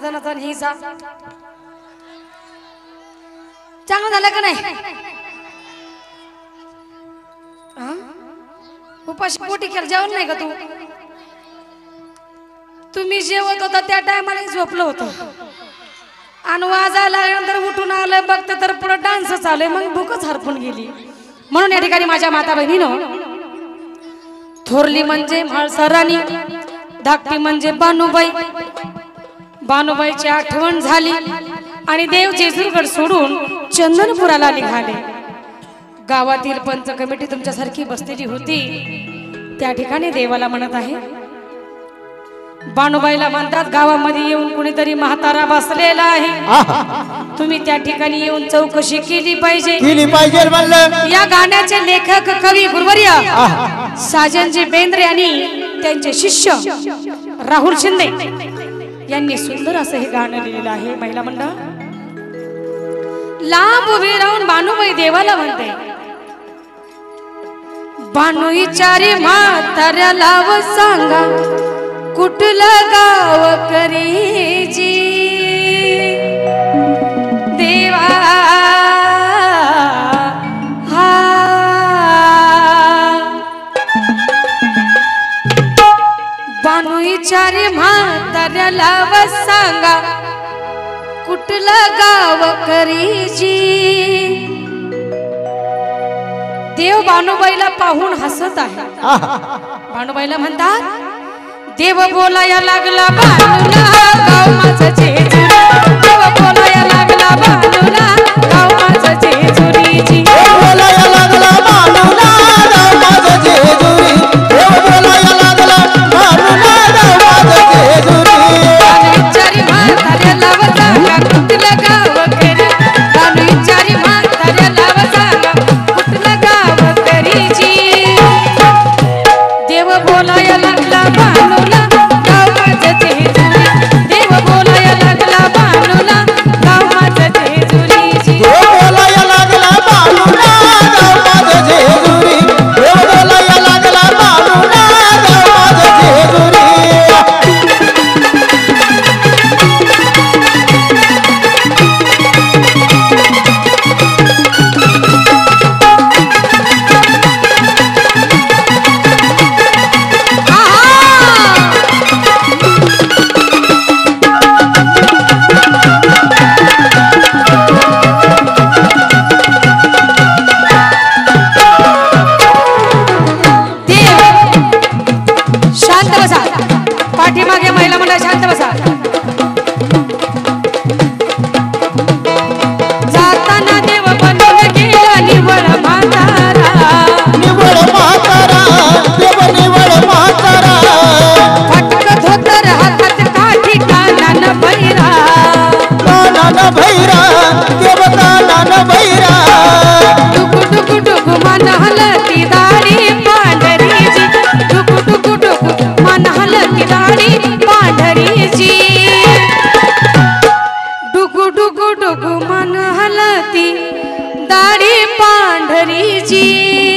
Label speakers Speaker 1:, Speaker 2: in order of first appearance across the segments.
Speaker 1: धनाधन हिचा चांगलं झालं का नाही? उपाशी पोटी केलं जेवण नाही का तू? तुम्ही जेवत होता त्या टायमाला झोपलं होतं आणि वाजायला लागल्यानंतर उठून आलं बघतं तर पुढे डान्स चालू मग भूकच हरपून गेली. म्हणून या ठिकाणी माझ्या माता बहिणीनं थोरली म्हणजे म्हाळसा राणी, धाकटी म्हणजे बानुबाई. बानुबाईची आठवण झाली आणि देव जेजुरगड सोडून चंदनपुराला निघाले. गावातील पंच कमिटी तुमच्यासारखी बसलेली होती. त्या ठिकाणी देवाला म्हणत आहे, बानुबाईला म्हणतात गावामध्ये येऊन कुणीतरी म्हातारा बसलेला आहे, तुम्ही त्या ठिकाणी येऊन चौकशी केली पाहिजे. या गाण्याचे लेखक कवी गुरुवर्य साजनजी बेंद्रे आणि त्यांचे शिष्य राहुल शिंदे यांनी सुंदर असं हे गाणं लिहिलेलं आहे. महिला मंडळ लांब उभी राहून बानुबाई देवाला म्हणते, बानू विचारी म्हाताऱ्याला व सांगा कुठलं गाव करीजी देवा हा. बानू विचारी म्हाताऱ्याला व सांगा कुठलं गाव करीजी. देव बानुबाईला पाहून हसत आहे. बानुबाईला म्हणतात, देव बोलाया लागला बानूला गाव माझं जेजुरी. देव बोलाया लागला बानूला गाव माझं जेजुरीजी.
Speaker 2: देव बोलाया लागला बानूला गाव माझं जेजुरी. देव बोलाया लागला बानूला गाव माझं जेजुरी.
Speaker 1: विचारी म्हाताऱ्याला व सांगा कुठलं गाव करी. विचारी म्हाताऱ्याला व सांगा कुठलं गाव करीजी. देव बोलाया लागला बानूला गाव माझं जेजुरी. देव बोलाया लागला बानूला गाव माझं जेजुरीजी.
Speaker 2: देव बोलाया लागला बानूला गाव माझं जेजुरी. देव बोलाया लागला बानूला गाव माझं जेजुरी.
Speaker 1: पाठीमागे महिला मंडळ शांत बसा. जाताना देव बनून गेला निवळ म्हातारा.
Speaker 2: निवळ म्हातारा देव निवळ म्हातारा.
Speaker 1: फटक धोतर हातात काठी कानान भैरा.
Speaker 2: कानान भैरा देव कानान भैरा.
Speaker 1: डुगु डुगु डुगु मन हलती दाढी पांढरीजी. डुगु डुगु डुगु मन हलती दाढी पांढरीजी. डुगु डुगु डुगु मन हलती दाढी पांढरीजी.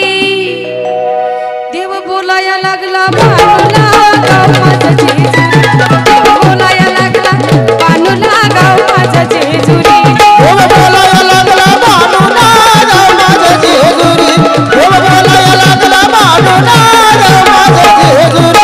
Speaker 1: देव बोलाया लागला बानूला गाव माझं जेजुरी. देव बोलाया लागला बानूला गाव माझं जेजुरी.
Speaker 2: देव बोलाया लागला बानूला गाव माझं जेजुरी. देव बोलाया लागला बानूला गाव माझं जेजुरी.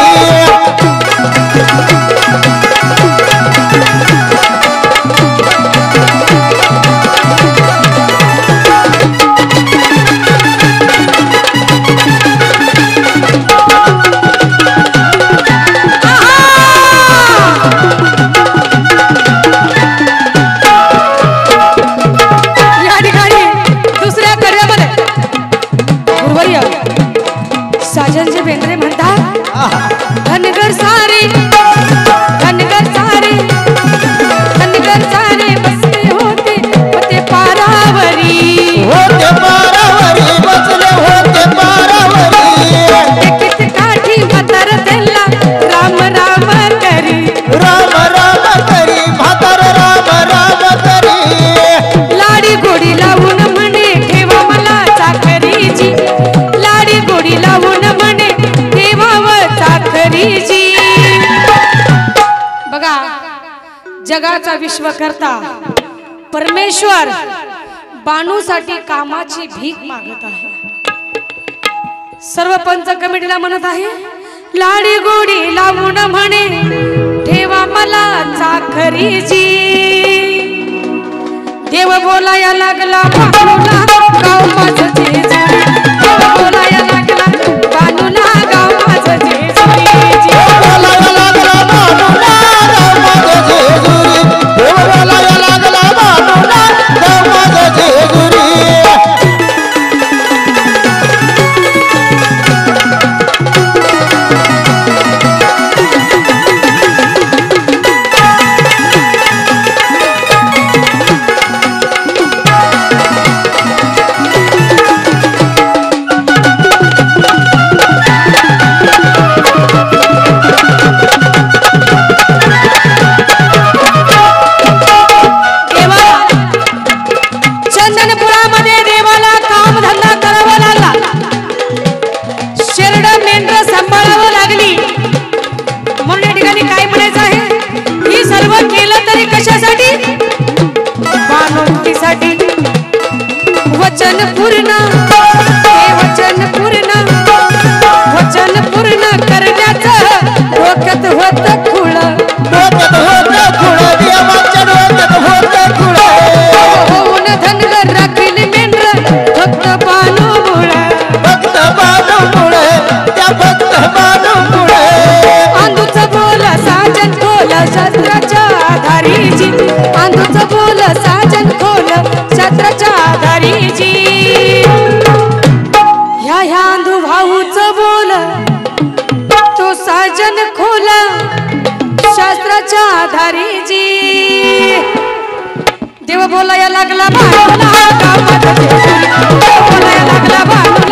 Speaker 1: जगाचा विश्वकर्ता परमेश्वर बानूसाठी कामाची भीक मागत आहे. सर्व पंच कमिटीला म्हणत आहे, लाडी गोडी लावून म्हणे ठेवा मला चाकरीची. देव बोलाया लागला बानूला गाव माझं जेजुरी. देव बोलाया लागला बानूला गाव माझं जेजुरी.
Speaker 2: बोलायला लागला बानूला गाव माझं जेजुरी. देव बोलायला लागला बानूला गाव माझं जेजुरी.
Speaker 1: चंदनपुरामध्ये देवाला काम धंदा करावा लागला. शेरड मेंढर सांभाळावं लागली. म्हणून या ठिकाणी काय म्हणायचं आहे, ही सर्व केलं तरी कशासाठी? बानोंतीसाठी. वचन पूर्ण हे वचन पूर्ण, वचन पूर्ण करण्याचं डोक्यात होत खुळ.
Speaker 2: डोक्यात होतं खुळं, देवाच्या डोक्यात होतं खुळं.
Speaker 1: होऊन धनगर राखील मेंढर फक्त बानूमुळे.
Speaker 2: भक्त बानूमुळे, त्या भक्त बानूमुळे.
Speaker 1: आंधूच बोल साजन खोल शस्त्राच्या आधारीची. आंधूच बोल साजन खोल शस्त्राच्या आधारीची. ह्या आंधू भाऊच बोल तो साजन खोल शास्त्राच्या आधारीची. देव बोलाया लागला बानूला गाव माझं जेजुरी. देव बोलाया लागला बानूला